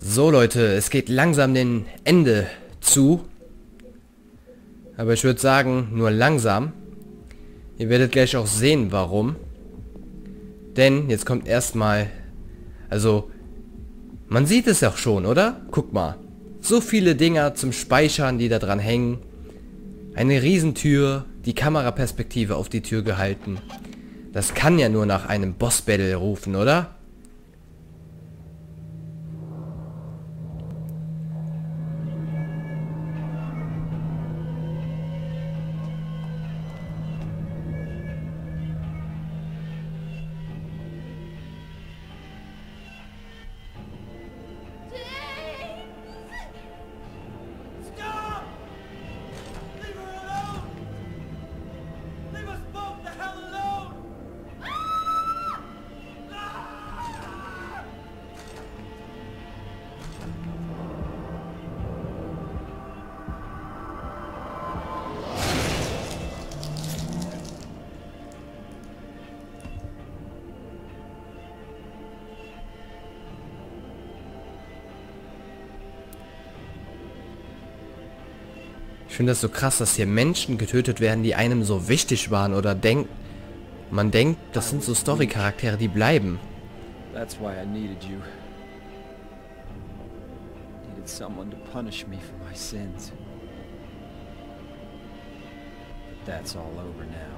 So Leute, es geht langsam dem Ende zu. Aber ich würde sagen, nur langsam. Ihr werdet gleich auch sehen, warum. Denn jetzt kommt erstmal... Also, man sieht es ja schon, oder? Guck mal. So viele Dinger zum Speichern, die da dran hängen. Eine Riesentür, die Kameraperspektive auf die Tür gehalten. Das kann ja nur nach einem Boss-Battle rufen, oder? Ich finde das so krass, dass hier Menschen getötet werden, die einem so wichtig waren oder man denkt, das sind so Story-Charaktere, die bleiben. That's why I needed you. Needed someone to punish me for my sins. But that's all over now.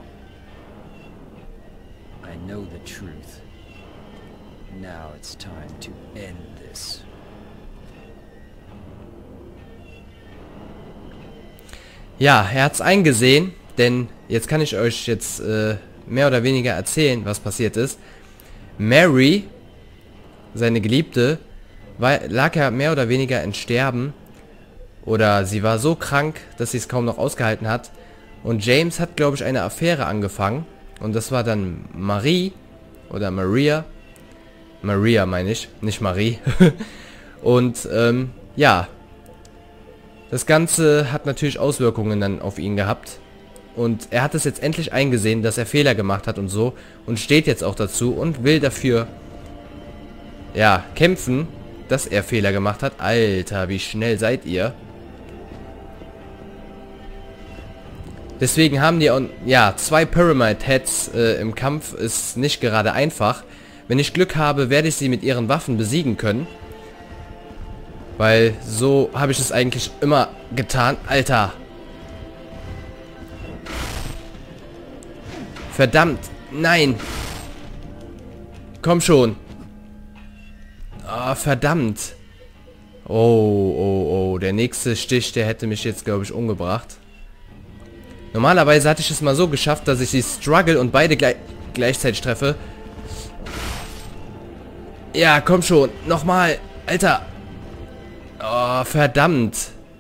I know the truth. Now it's time to end this. Ja, er hat's eingesehen, denn jetzt kann ich euch jetzt mehr oder weniger erzählen, was passiert ist. Mary, seine Geliebte, lag ja mehr oder weniger in Sterben. Oder sie war so krank, dass sie es kaum noch ausgehalten hat. Und James hat, glaube ich, eine Affäre angefangen. Und das war dann Marie. Oder Maria. Maria meine ich, nicht Marie. Und ja. Das Ganze hat natürlich Auswirkungen dann auf ihn gehabt. Und er hat es jetzt endlich eingesehen, dass er Fehler gemacht hat und so. Und steht jetzt auch dazu und will dafür, ja, kämpfen, dass er Fehler gemacht hat. Alter, wie schnell seid ihr? Deswegen haben die, ja, 2 Pyramid Heads im Kampf ist nicht gerade einfach. Wenn ich Glück habe, werde ich sie mit ihren Waffen besiegen können. Weil so habe ich es eigentlich immer getan. Alter. Verdammt. Nein. Komm schon. Ah, verdammt. Oh. Der nächste Stich, der hätte mich jetzt, glaube ich, umgebracht. Normalerweise hatte ich es mal so geschafft, dass ich sie struggle und beide gleichzeitig treffe. Ja, komm schon. Nochmal. Alter. Oh, verdammt.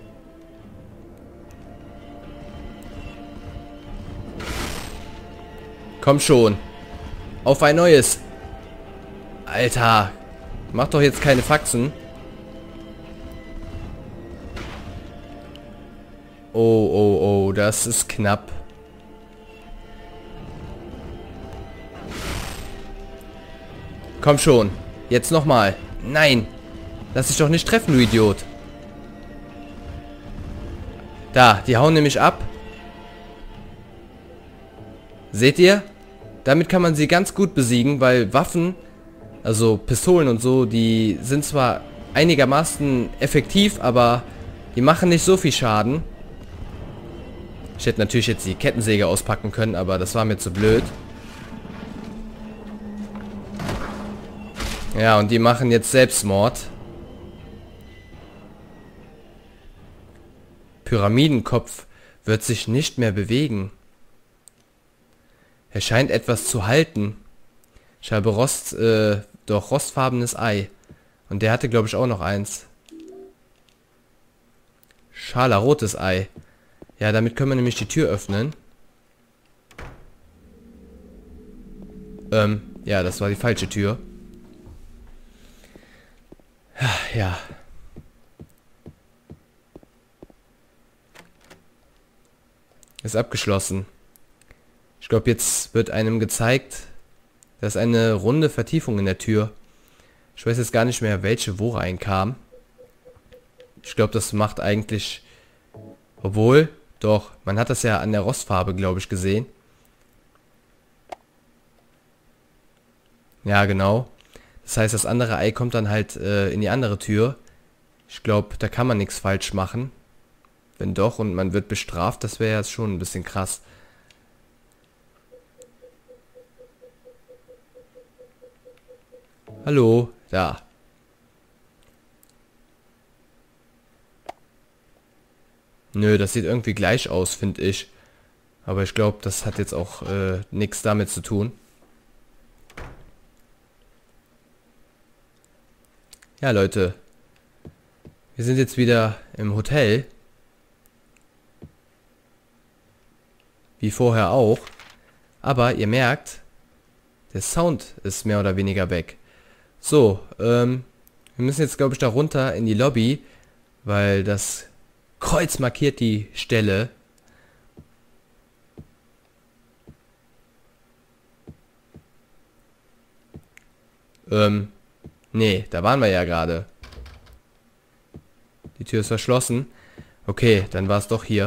Komm schon. Auf ein neues. Alter. Mach doch jetzt keine Faxen. Oh, das ist knapp. Komm schon. Jetzt nochmal. Nein. Lass dich doch nicht treffen, du Idiot. Da, die hauen nämlich ab. Seht ihr? Damit kann man sie ganz gut besiegen, weil Waffen, also Pistolen und so, die sind zwar einigermaßen effektiv, aber die machen nicht so viel Schaden. Ich hätte natürlich jetzt die Kettensäge auspacken können, aber das war mir zu blöd. Ja, und die machen jetzt Selbstmord. Pyramidenkopf wird sich nicht mehr bewegen. Er scheint etwas zu halten. Ich habe rostfarbenes Ei. Und der hatte, glaube ich, auch noch eins. Scharlachrotes Ei. Ja, damit können wir nämlich die Tür öffnen. Ja, das war die falsche Tür. Ja. Ist abgeschlossen. Ich glaube, jetzt wird einem gezeigt, dass eine runde Vertiefung in der Tür. Ich weiß jetzt gar nicht mehr, welche wo reinkam. Ich glaube, das macht eigentlich... Obwohl, doch, man hat das ja an der Rostfarbe, glaube ich, gesehen. Ja, genau. Das heißt, das andere Ei kommt dann halt in die andere Tür. Ich glaube, da kann man nichts falsch machen. Wenn doch und man wird bestraft, das wäre jetzt schon ein bisschen krass. Hallo, da. Nö, das sieht irgendwie gleich aus, finde ich. Aber ich glaube, das hat jetzt auch nichts damit zu tun. Ja, Leute. Wir sind jetzt wieder im Hotel. Wie vorher auch. Aber ihr merkt, der Sound ist mehr oder weniger weg. So, wir müssen jetzt, glaube ich, da runter in die Lobby, weil das Kreuz markiert die Stelle. Nee, da waren wir ja gerade. Die Tür ist verschlossen. Okay, dann war es doch hier.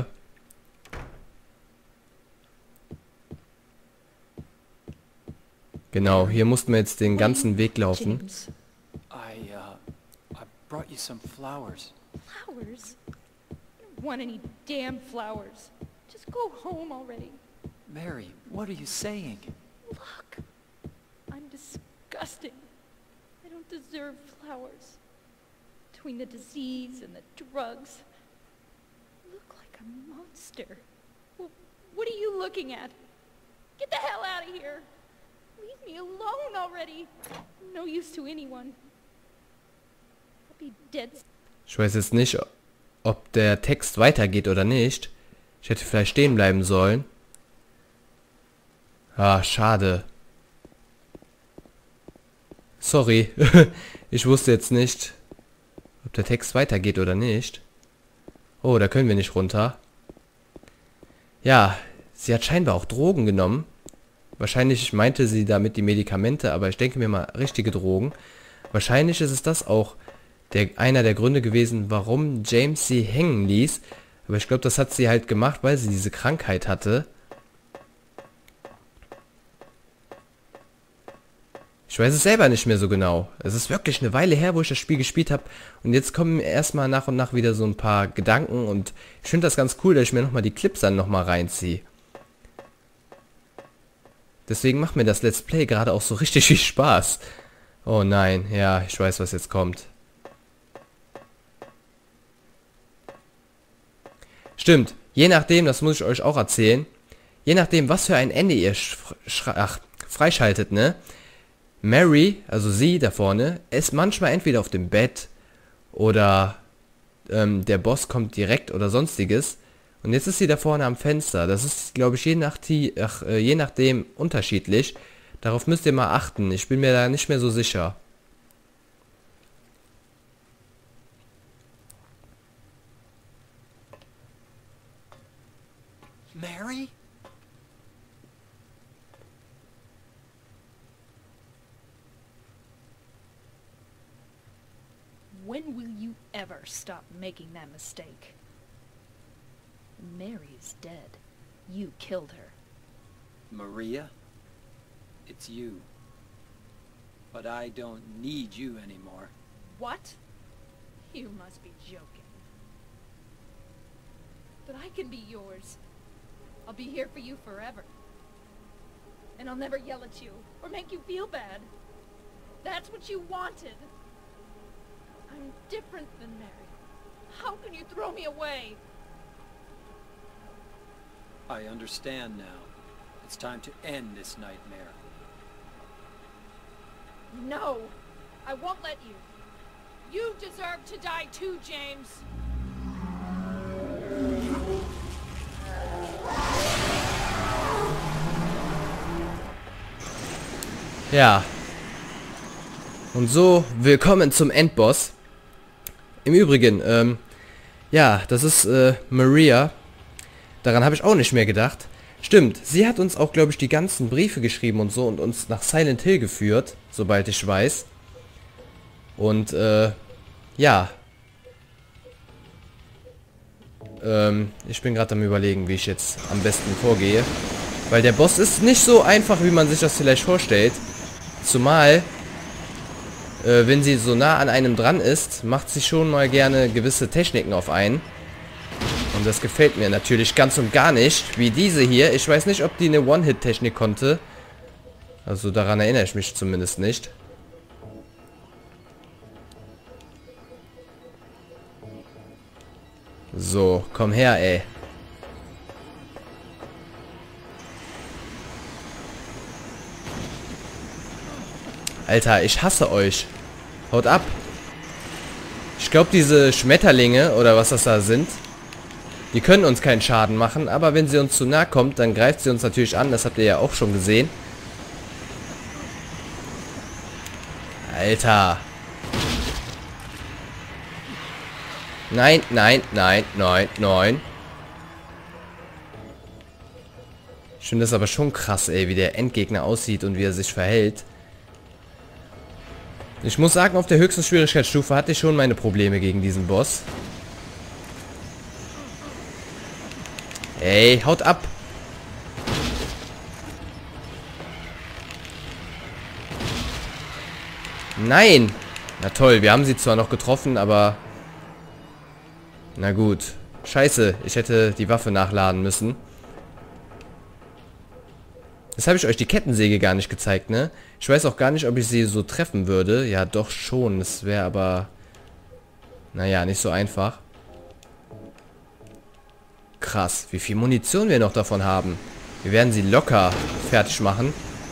Genau, hier mussten wir jetzt den ganzen Weg laufen. James, I brought you some flowers. Flowers? I don't want any damn flowers. Just go home already. Mary, what are you saying? Look, I'm disgusting. I don't deserve flowers. Between the disease and the drugs, I look like a monster. Well, what are you looking at? Get the hell out of here. Leave me alone already. I'm no use to anyone. I'll be dead. Ich weiß jetzt nicht, ob der Text weitergeht oder nicht. Ich hätte vielleicht stehen bleiben sollen. Ah, schade. Sorry. Ich wusste jetzt nicht, ob der Text weitergeht oder nicht. Oh, da können wir nicht runter. Ja, sie hat scheinbar auch Drogen genommen. Wahrscheinlich meinte sie damit die Medikamente, aber ich denke mir mal richtige Drogen. Wahrscheinlich ist es das auch einer der Gründe gewesen, warum James sie hängen ließ. Aber ich glaube, das hat sie halt gemacht, weil sie diese Krankheit hatte. Ich weiß es selber nicht mehr so genau. Es ist wirklich eine Weile her, wo ich das Spiel gespielt habe. Und jetzt kommen erstmal nach und nach wieder so ein paar Gedanken. Und ich finde das ganz cool, dass ich mir nochmal die Clips dann nochmal reinziehe. Deswegen macht mir das Let's Play gerade auch so richtig viel Spaß. Oh nein, ja, ich weiß, was jetzt kommt. Stimmt, je nachdem, das muss ich euch auch erzählen, je nachdem, was für ein Ende ihr freischaltet, ne? Mary, also sie da vorne, ist manchmal entweder auf dem Bett oder der Boss kommt direkt oder sonstiges. Und jetzt ist sie da vorne am Fenster. Das ist, glaube ich, je nachdem unterschiedlich. Darauf müsst ihr mal achten. Ich bin mir da nicht mehr so sicher. Mary? When will you ever stop making that mistake? Mary's dead. You killed her. Maria? It's you. But I don't need you anymore. What? You must be joking. But I can be yours. I'll be here for you forever. And I'll never yell at you or make you feel bad. That's what you wanted. I'm different than Mary. How can you throw me away? I understand now. It's time to end this nightmare. No, I won't let you. You deserve to die too, James. Ja. Und so, willkommen zum Endboss. Im Übrigen, ja, das ist Maria. Daran habe ich auch nicht mehr gedacht. Stimmt, sie hat uns auch, glaube ich, die ganzen Briefe geschrieben und so und uns nach Silent Hill geführt, sobald ich weiß. Und, ja. Ich bin gerade am Überlegen, wie ich jetzt am besten vorgehe. Weil der Boss ist nicht so einfach, wie man sich das vielleicht vorstellt. Zumal, wenn sie so nah an einem dran ist, macht sie schon mal gerne gewisse Techniken auf einen. Und das gefällt mir natürlich ganz und gar nicht, wie diese hier. Ich weiß nicht, ob die eine One-Hit-Technik konnte. Also daran erinnere ich mich zumindest nicht. So, komm her, ey. Alter, ich hasse euch. Haut ab. Ich glaube, diese Schmetterlinge, oder was das da sind, die können uns keinen Schaden machen, aber wenn sie uns zu nahe kommt, dann greift sie uns natürlich an. Das habt ihr ja auch schon gesehen. Alter. Nein, nein, nein, nein, nein. Ich finde das aber schon krass, ey, wie der Endgegner aussieht und wie er sich verhält. Ich muss sagen, auf der höchsten Schwierigkeitsstufe hatte ich schon meine Probleme gegen diesen Boss. Ey, haut ab. Nein. Na toll, wir haben sie zwar noch getroffen, aber... Na gut. Scheiße, ich hätte die Waffe nachladen müssen. Das habe ich euch die Kettensäge gar nicht gezeigt, ne? Ich weiß auch gar nicht, ob ich sie so treffen würde. Ja, doch schon. Das wäre aber... Naja, nicht so einfach. Krass, wie viel Munition wir noch davon haben. Wir werden sie locker fertig machen.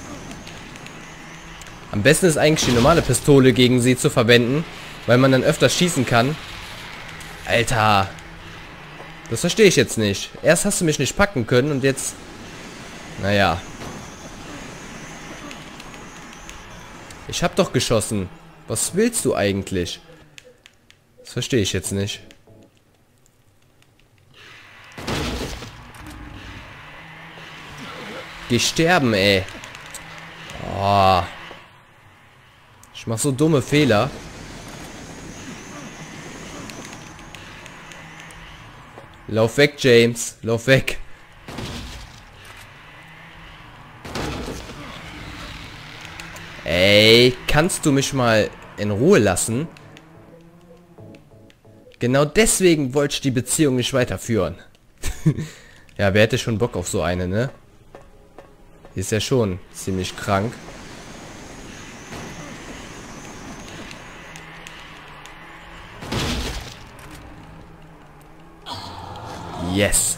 Am besten ist eigentlich die normale Pistole gegen sie zu verwenden, weil man dann öfters schießen kann. Alter. Das verstehe ich jetzt nicht. Erst hast du mich nicht packen können und jetzt... Naja. Ich hab doch geschossen. Was willst du eigentlich? Das verstehe ich jetzt nicht. Geh sterben, ey. Oh. Ich mach so dumme Fehler. Lauf weg, James. Lauf weg. Ey, kannst du mich mal in Ruhe lassen? Genau deswegen wollte ich die Beziehung nicht weiterführen. Ja, wer hätte schon Bock auf so eine, ne? Die ist ja schon ziemlich krank. Yes.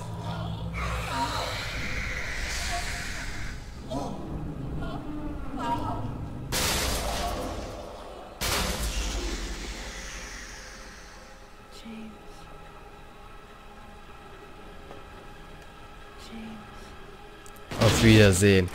Auf Wiedersehen.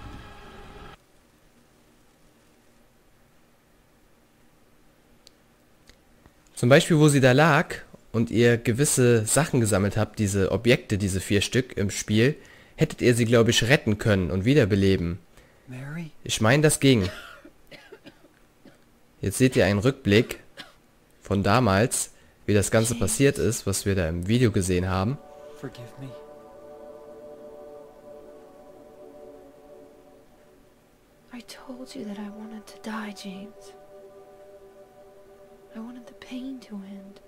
Zum Beispiel, wo sie da lag und ihr gewisse Sachen gesammelt habt, diese Objekte, diese 4 Stück im Spiel, hättet ihr sie, glaube ich, retten können und wiederbeleben. Mary? Ich meine, das ging. Jetzt seht ihr einen Rückblick von damals, wie das Ganze passiert ist, was wir da im Video gesehen haben. Forgive me. I told you that I wanted to die, James. I wanted the pain to end.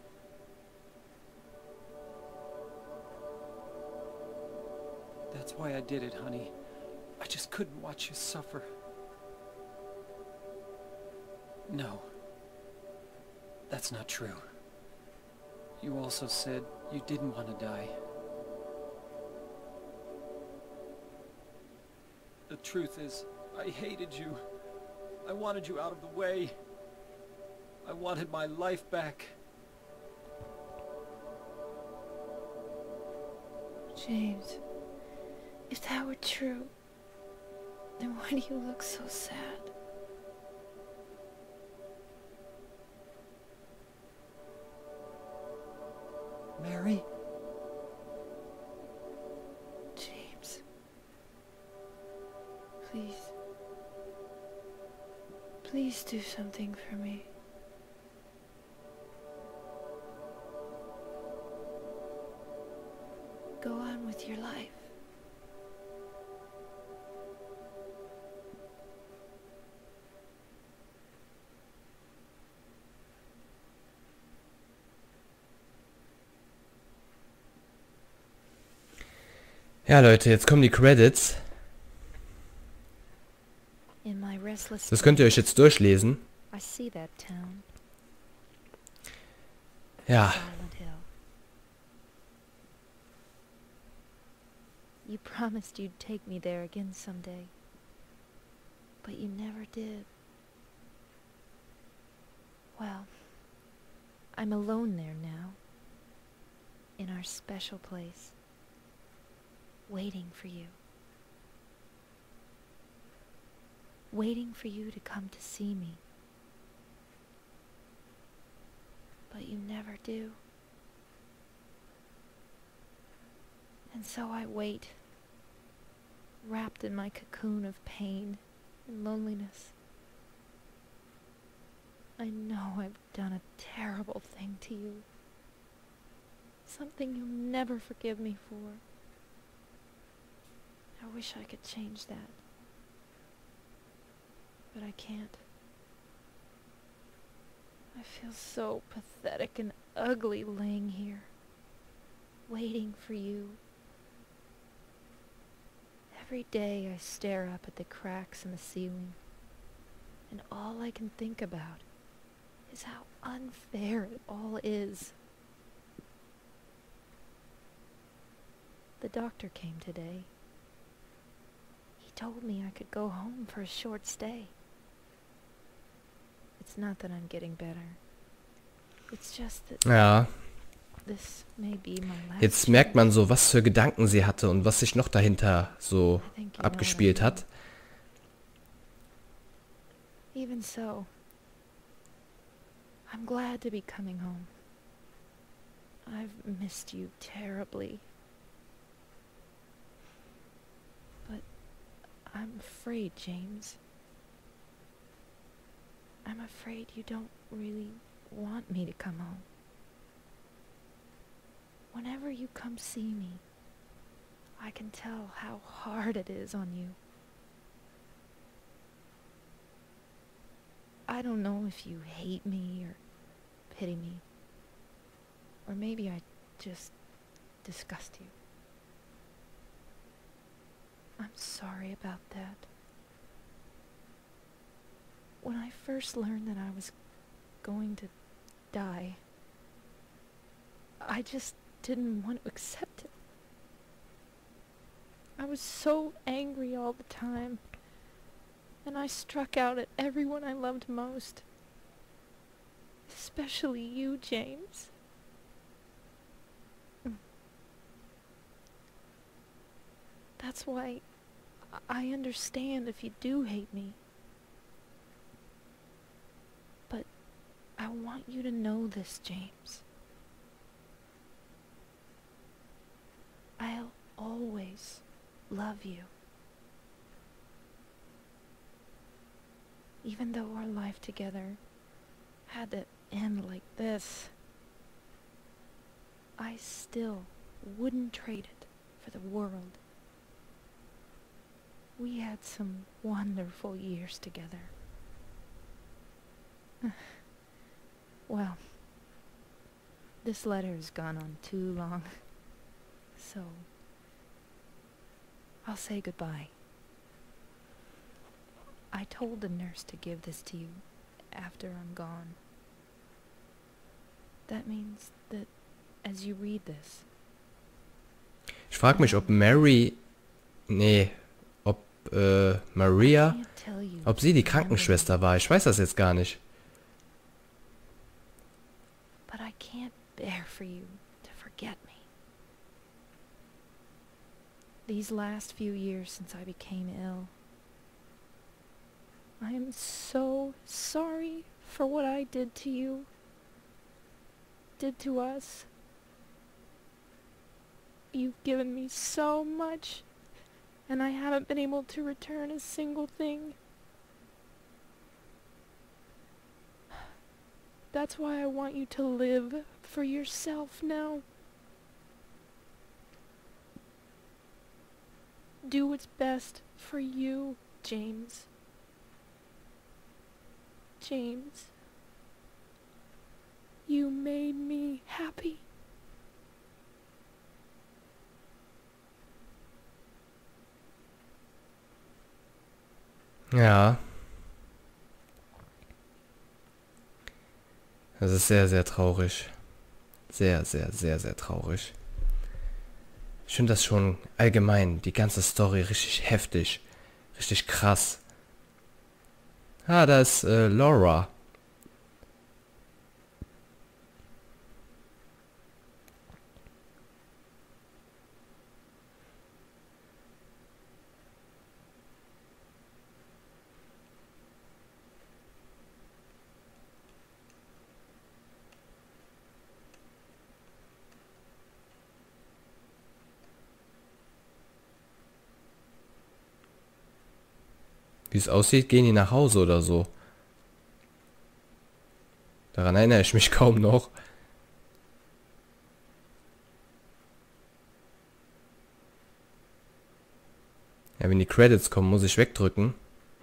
That's why I did it, honey. I just couldn't watch you suffer. No. That's not true. You also said you didn't want to die. The truth is, I hated you. I wanted you out of the way. I wanted my life back. James, if that were true, then why do you look so sad? Mary? James, please. Please do something for me. go on with your life. Ja, Leute, jetzt kommen die Credits. In my restless Das könnt ihr euch jetzt durchlesen. I see that town, Ja, Silent Hill. You promised you'd take me there again someday, but you never did. Well, I'm alone there now, in our special place, waiting for you. Waiting for you to come to see me. But you never do. And so I wait, wrapped in my cocoon of pain and loneliness. I know I've done a terrible thing to you. Something you'll never forgive me for. I wish I could change that. But I can't. I feel so pathetic and ugly laying here, waiting for you. Every day I stare up at the cracks in the ceiling, and all I can think about is how unfair it all is. The doctor came today. He told me I could go home for a short stay. It's not that I'm getting better. It's just that ja. this may be my last Jetzt merkt man chance. so, was für Gedanken sie hatte und was sich noch dahinter so I think you know what I abgespielt mean. hat. Even so, I'm glad to be coming home. I've missed you terribly. But I'm afraid, James. I'm afraid you don't really want me to come home. Whenever you come see me, I can tell how hard it is on you. I don't know if you hate me or pity me. Or maybe I just disgust you. I'm sorry about that. When I first learned that I was going to die, I just didn't want to accept it. I was so angry all the time, and I struck out at everyone I loved most. Especially you, James. That's why I understand if you do hate me. But I want you to know this, James. I'll always love you. Even though our life together had to end like this, I still wouldn't trade it for the world. We had some wonderful years together. Well, this letter has gone on too long, so I'll say goodbye. I told the nurse to give this to you after I'm gone. That means that as you read this, Ich frage mich, ob Mary... Nee, ob Maria... I can't tell you Ob sie die to remember Krankenschwester me, war. Ich weiß das jetzt gar nicht. but I can't bear for you to forget me. These last few years since I became ill, I am so sorry for what I did to you, did to us. You've given me so much, and I haven't been able to return a single thing. That's why I want you to live for yourself now. do what's best for you, James. James, you made me happy. Ja. Das ist sehr, sehr traurig. Sehr, sehr, sehr, sehr traurig. Ich finde das schon allgemein, die ganze Story richtig heftig. Richtig krass. Ah, da ist Laura. Wie es aussieht, gehen die nach Hause oder so. Daran erinnere ich mich kaum noch. Ja, wenn die Credits kommen, muss ich wegdrücken.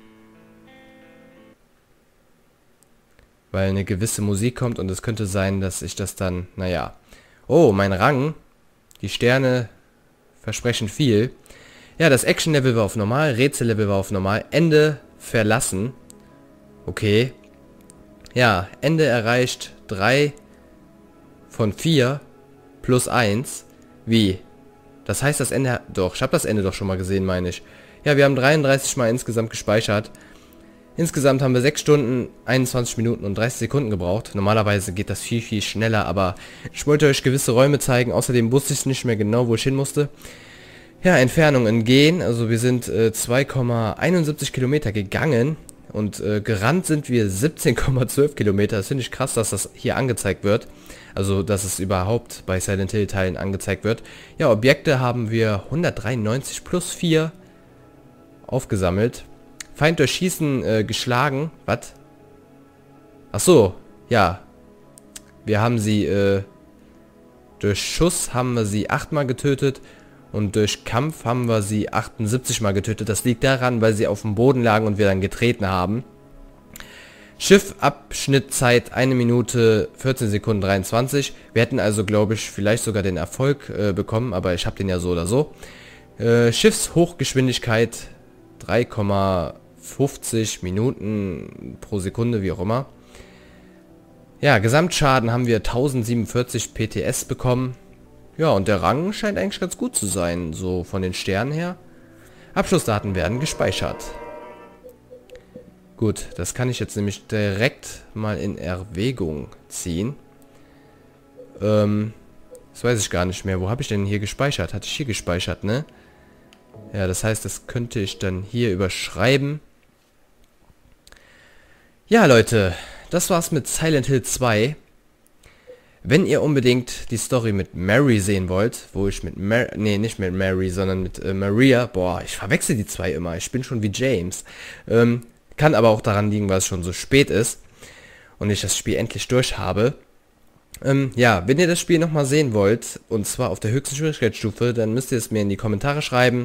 Weil eine gewisse Musik kommt und es könnte sein, dass ich das dann, naja. Oh, mein Rang. Die Sterne versprechen viel. Ja, das Action-Level war auf normal, Rätsel-Level war auf normal, Ende verlassen. Okay. Ja, Ende erreicht 3 von 4 plus 1. Wie? Das heißt, das Ende... Doch, ich habe das Ende doch schon mal gesehen, meine ich. Ja, wir haben 33 mal insgesamt gespeichert. Insgesamt haben wir 6 Stunden, 21 Minuten und 30 Sekunden gebraucht. Normalerweise geht das viel, viel schneller, aber ich wollte euch gewisse Räume zeigen. Außerdem wusste ich nicht mehr genau, wo ich hin musste. Ja, Entfernungen gehen, also wir sind 2,71 Kilometer gegangen und gerannt sind wir 17,12 Kilometer. Das finde ich krass, dass das hier angezeigt wird. Also, dass es überhaupt bei Silent Hill Teilen angezeigt wird. Ja, Objekte haben wir 193 plus 4 aufgesammelt. Feind durch Schießen geschlagen. Was? Ach so, ja. Wir haben sie, durch Schuss haben wir sie 8 mal getötet. Und durch Kampf haben wir sie 78 mal getötet. Das liegt daran, weil sie auf dem Boden lagen und wir dann getreten haben. Schiffabschnittzeit 1 Minute 14 Sekunden 23. Wir hätten also, glaube ich, vielleicht sogar den Erfolg bekommen, aber ich habe den ja so oder so. Schiffshochgeschwindigkeit 3,50 Minuten pro Sekunde, wie auch immer. Ja, Gesamtschaden haben wir 1047 PTS bekommen. Ja, und der Rang scheint eigentlich ganz gut zu sein, so von den Sternen her. Abschlussdaten werden gespeichert. Gut, das kann ich jetzt nämlich direkt mal in Erwägung ziehen. Das weiß ich gar nicht mehr. Wo habe ich denn hier gespeichert? Hatte ich hier gespeichert, ne? Ja, das heißt, das könnte ich dann hier überschreiben. Ja, Leute, das war's mit Silent Hill 2. Wenn ihr unbedingt die Story mit Mary sehen wollt, wo ich mit nicht mit Mary, sondern mit Maria, boah, ich verwechsel die zwei immer, ich bin schon wie James, kann aber auch daran liegen, weil es schon so spät ist und ich das Spiel endlich durch habe. Ja, wenn ihr das Spiel nochmal sehen wollt, und zwar auf der höchsten Schwierigkeitsstufe, dann müsst ihr es mir in die Kommentare schreiben.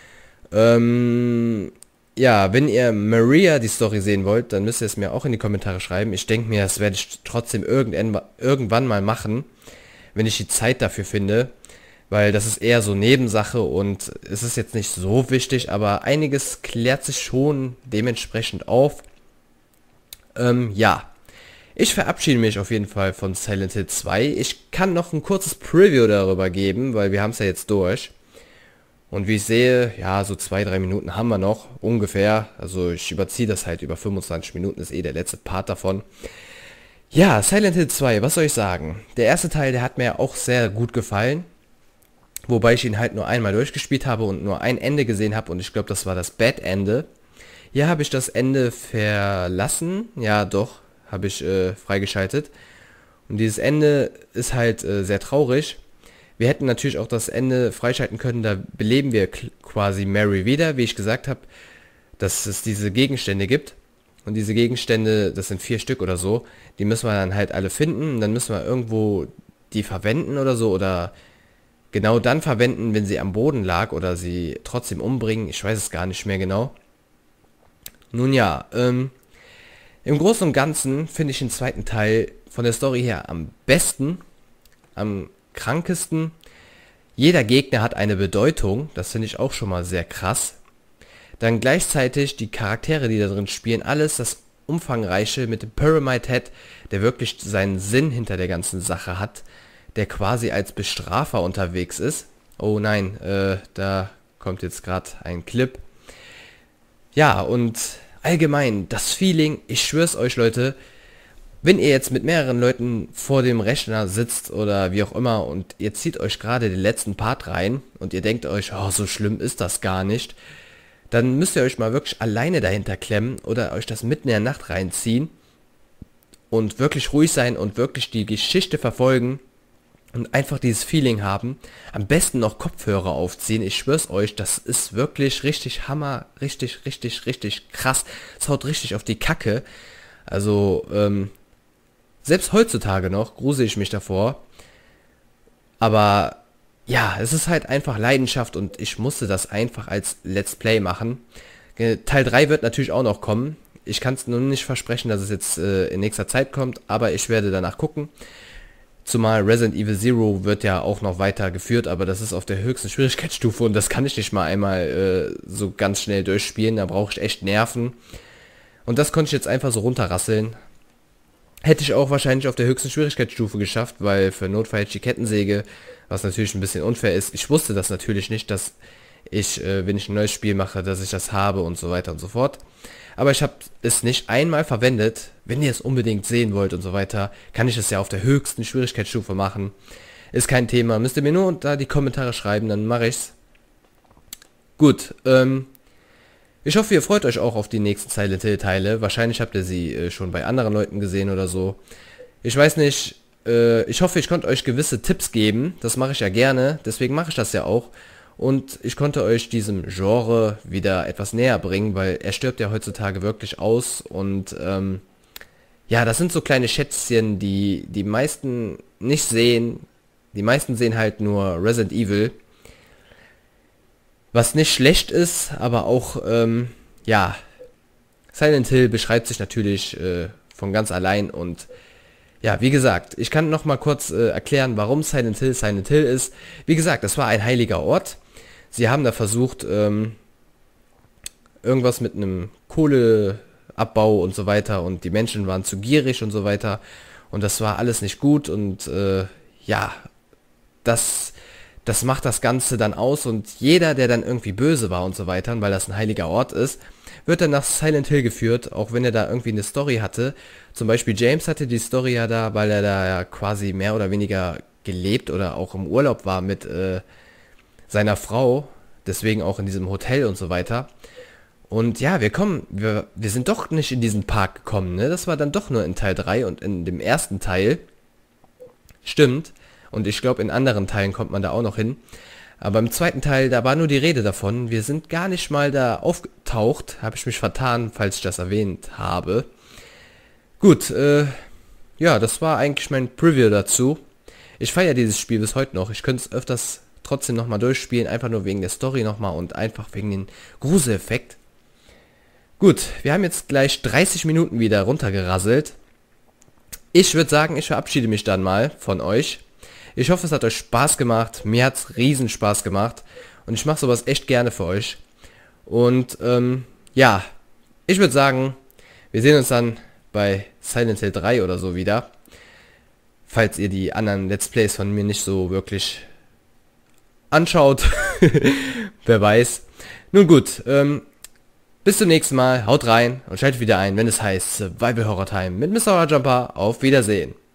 Ja, wenn ihr Maria die Story sehen wollt, dann müsst ihr es mir auch in die Kommentare schreiben. Ich denke mir, das werde ich trotzdem irgendwann mal machen, wenn ich die Zeit dafür finde, weil das ist eher so Nebensache und es ist jetzt nicht so wichtig, aber einiges klärt sich schon dementsprechend auf. Ja, ich verabschiede mich auf jeden Fall von Silent Hill 2. Ich kann noch ein kurzes Preview darüber geben, weil wir haben es ja jetzt durch. Und wie ich sehe, ja, so 2-3 Minuten haben wir noch, ungefähr. Also ich überziehe das halt, über 25 Minuten ist eh der letzte Part davon. Ja, Silent Hill 2, was soll ich sagen? Der erste Teil, der hat mir auch sehr gut gefallen. Wobei ich ihn halt nur einmal durchgespielt habe und nur ein Ende gesehen habe. Und ich glaube, das war das Bad-Ende. Hier habe ich das Ende verlassen. Ja, doch, habe ich freigeschaltet. Und dieses Ende ist halt sehr traurig. Wir hätten natürlich auch das Ende freischalten können, da beleben wir quasi Mary wieder, wie ich gesagt habe, dass es diese Gegenstände gibt. Und diese Gegenstände, das sind 4 Stück oder so, die müssen wir dann halt alle finden. Und dann müssen wir irgendwo die verwenden oder so. Oder genau dann verwenden, wenn sie am Boden lag oder sie trotzdem umbringen. Ich weiß es gar nicht mehr genau. Nun ja, im Großen und Ganzen finde ich den zweiten Teil von der Story her am besten, am krankesten. Jeder Gegner hat eine Bedeutung, das finde ich auch schon mal sehr krass. Dann gleichzeitig die Charaktere, die da drin spielen, alles das Umfangreiche mit dem Pyramid Head, der wirklich seinen Sinn hinter der ganzen Sache hat, der quasi als Bestrafer unterwegs ist. Oh nein, da kommt jetzt gerade ein Clip. Ja, und allgemein, das Feeling, ich schwör's euch Leute, wenn ihr jetzt mit mehreren Leuten vor dem Rechner sitzt oder wie auch immer und ihr zieht euch gerade den letzten Part rein und ihr denkt euch, oh, so schlimm ist das gar nicht, dann müsst ihr euch mal wirklich alleine dahinter klemmen oder euch das mitten in der Nacht reinziehen und wirklich ruhig sein und wirklich die Geschichte verfolgen und einfach dieses Feeling haben. Am besten noch Kopfhörer aufziehen. Ich schwör's euch, das ist wirklich richtig Hammer, richtig krass. Es haut richtig auf die Kacke. Also, selbst heutzutage noch grusel ich mich davor. Aber ja, es ist halt einfach Leidenschaft und ich musste das einfach als Let's Play machen. Teil 3 wird natürlich auch noch kommen. Ich kann es nur nicht versprechen, dass es jetzt in nächster Zeit kommt, aber ich werde danach gucken. Zumal Resident Evil Zero wird ja auch noch weiter geführt, aber das ist auf der höchsten Schwierigkeitsstufe und das kann ich nicht mal einmal so ganz schnell durchspielen. Da brauche ich echt Nerven. Und das konnte ich jetzt einfach so runterrasseln. Hätte ich auch wahrscheinlich auf der höchsten Schwierigkeitsstufe geschafft, weil für Notfall hätte ich die Kettensäge, was natürlich ein bisschen unfair ist. Ich wusste das natürlich nicht, dass ich, wenn ich ein neues Spiel mache, dass ich das habe und so weiter und so fort. Aber ich habe es nicht einmal verwendet. Wenn ihr es unbedingt sehen wollt und so weiter, kann ich es ja auf der höchsten Schwierigkeitsstufe machen. Ist kein Thema. Müsst ihr mir nur unter die Kommentare schreiben, dann mache ich's. Gut, ich hoffe, ihr freut euch auch auf die nächsten Silent Hill Teile. Wahrscheinlich habt ihr sie schon bei anderen Leuten gesehen oder so. Ich weiß nicht, ich hoffe, ich konnte euch gewisse Tipps geben. Das mache ich ja gerne, deswegen mache ich das ja auch. Und ich konnte euch diesem Genre wieder etwas näher bringen, weil er stirbt ja heutzutage wirklich aus. Und ja, das sind so kleine Schätzchen, die die meisten nicht sehen. Die meisten sehen halt nur Resident Evil. Was nicht schlecht ist, aber auch, ja, Silent Hill beschreibt sich natürlich von ganz allein und ja, wie gesagt, ich kann noch mal kurz erklären, warum Silent Hill ist. Wie gesagt, das war ein heiliger Ort. Sie haben da versucht, irgendwas mit einem Kohleabbau und so weiter und die Menschen waren zu gierig und so weiter und das war alles nicht gut und ja, das macht das Ganze dann aus und jeder, der dann irgendwie böse war und so weiter, und weil das ein heiliger Ort ist, wird dann nach Silent Hill geführt, auch wenn er da irgendwie eine Story hatte. Zum Beispiel James hatte die Story ja da, weil er da ja quasi mehr oder weniger gelebt oder auch im Urlaub war mit seiner Frau, deswegen auch in diesem Hotel und so weiter. Und ja, wir sind doch nicht in diesen Park gekommen, ne? Das war dann doch nur in Teil 3 und in dem ersten Teil, stimmt, und ich glaube in anderen Teilen kommt man da auch noch hin. Aber im zweiten Teil, da war nur die Rede davon. Wir sind gar nicht mal da aufgetaucht. Habe ich mich vertan, falls ich das erwähnt habe. Gut, ja, das war eigentlich mein Preview dazu. Ich feiere dieses Spiel bis heute noch. Ich könnte es öfters trotzdem nochmal durchspielen. Einfach nur wegen der Story nochmal und einfach wegen den Gruseleffekt. Gut, wir haben jetzt gleich 30 Minuten wieder runtergerasselt. Ich würde sagen, ich verabschiede mich dann mal von euch. Ich hoffe, es hat euch Spaß gemacht. Mir hat es riesen Spaß gemacht. Und ich mache sowas echt gerne für euch. Und ja, ich würde sagen, wir sehen uns dann bei Silent Hill 3 oder so wieder. Falls ihr die anderen Let's Plays von mir nicht so wirklich anschaut. Wer weiß. Nun gut, bis zum nächsten Mal. Haut rein und schaltet wieder ein, wenn es heißt Survival Horror Time mit Mr. Horror Jumper. Auf Wiedersehen.